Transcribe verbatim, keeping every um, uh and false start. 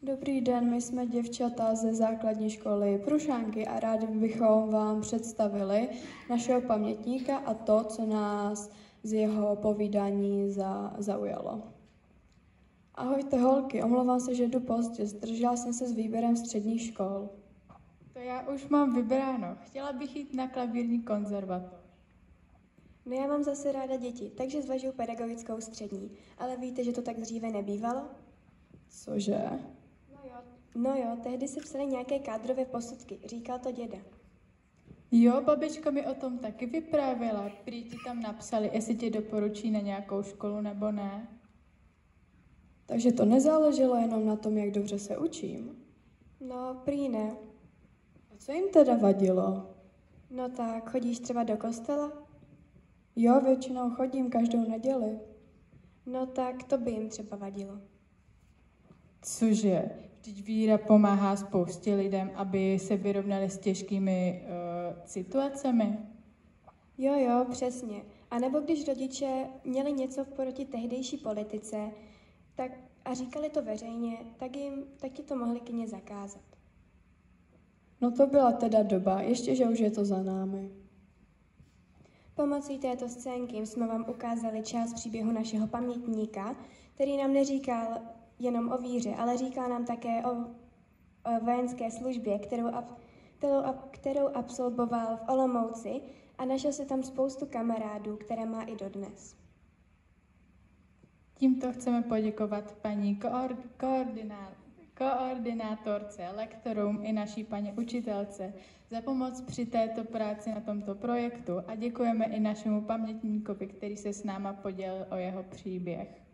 Dobrý den, my jsme děvčata ze základní školy Prušánky a rádi bychom vám představili našeho pamětníka a to, co nás z jeho povídání za, zaujalo. Ahojte holky, omlouvám se, že jdu pozdě, zdržela jsem se s výběrem středních škol. To já už mám vybráno, chtěla bych jít na klavírní konzervatoř. No já mám zase ráda děti, takže zvažuji pedagogickou střední, ale víte, že to tak dříve nebývalo? Cože? No jo, no jo, tehdy se psaly nějaké kádrové posudky, říkal to děda. Jo, babička mi o tom taky vyprávěla, prý ti tam napsali, jestli tě doporučí na nějakou školu nebo ne. Takže to nezáleželo jenom na tom, jak dobře se učím? No, prý ne. A co jim teda vadilo? No tak, chodíš třeba do kostela? Jo, většinou chodím každou neděli. No tak, to by jim třeba vadilo. Cože? Vždyť víra pomáhá spoustě lidem, aby se vyrovnali s těžkými uh, situacemi. Jo, jo, přesně. A nebo když rodiče měli něco proti tehdejší politice tak, a říkali to veřejně, tak jim tak ti to mohli klidně zakázat. No to byla teda doba, ještě že už je to za námi. Pomocí této scénky jsme vám ukázali část příběhu našeho pamětníka, který nám neříkal jenom o víře, ale říkal nám také o, o vojenské službě, kterou, ab, kterou, ab, kterou absolvoval v Olomouci a našel se tam spoustu kamarádů, které má i dodnes. Tímto chceme poděkovat paní koord, koordiná, koordinátorce, lektorům i naší paní učitelce za pomoc při této práci na tomto projektu a děkujeme i našemu pamětníkovi, který se s náma podělil o jeho příběh.